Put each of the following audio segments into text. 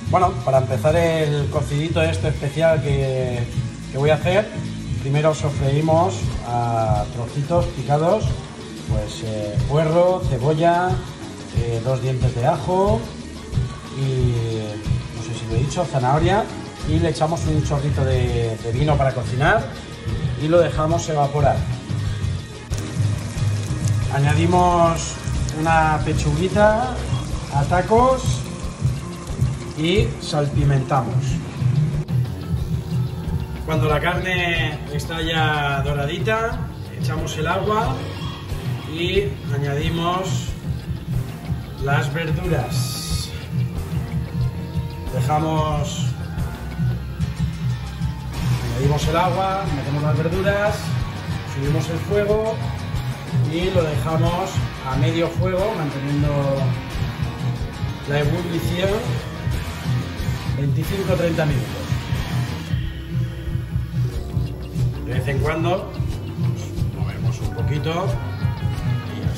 Bueno, para empezar el cocidito este especial que voy a hacer, primero sofreímos a trocitos picados, pues puerro, cebolla, 2 dientes de ajo y, no sé si lo he dicho, zanahoria, y le echamos un chorrito de vino para cocinar y lo dejamos evaporar. Añadimos una pechuguita a tacos y salpimentamos. Cuando la carne está ya doradita, echamos el agua y añadimos las verduras. Añadimos el agua, metemos las verduras, subimos el fuego y lo dejamos a medio fuego, manteniendo la ebullición 25-30 minutos. De vez en cuando pues, movemos un poquito y ya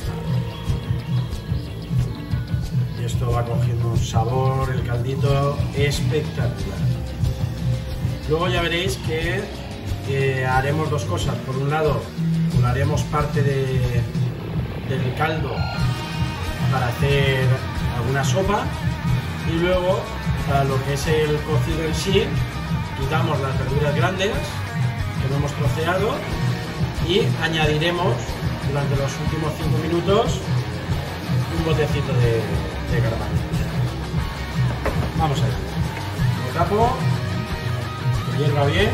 está. Y esto va cogiendo un sabor, el caldito espectacular. Luego ya veréis que haremos dos cosas. Por un lado, haremos parte del caldo para hacer alguna sopa, y luego para lo que es el cocido en sí, quitamos las verduras grandes que no hemos troceado y añadiremos durante los últimos 5 minutos un botecito de garbanzos. Vamos allá. Lo tapo, que hierva bien.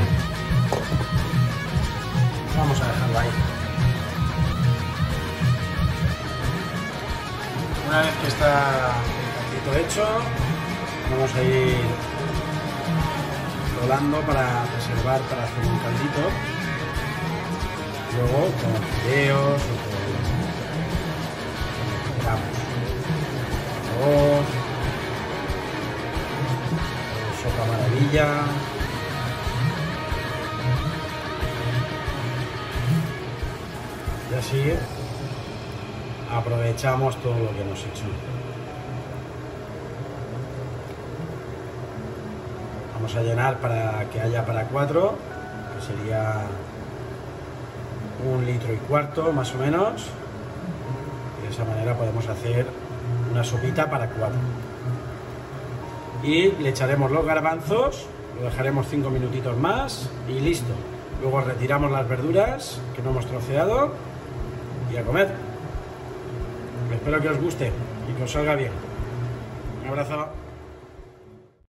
Vamos a dejarlo ahí. Una vez que está el caldito hecho, vamos a ir rolando para reservar, para hacer un caldito. Luego con fideos o con lo que queramos. Arroz, sopa maravilla. Y así aprovechamos todo lo que hemos hecho. Vamos a llenar para que haya para 4, que sería 1,25 litros más o menos. Y de esa manera podemos hacer una sopita para 4. Y le echaremos los garbanzos, lo dejaremos 5 minutitos más y listo. Luego retiramos las verduras que no hemos troceado y a comer. Espero que os guste y que os salga bien. Un abrazo.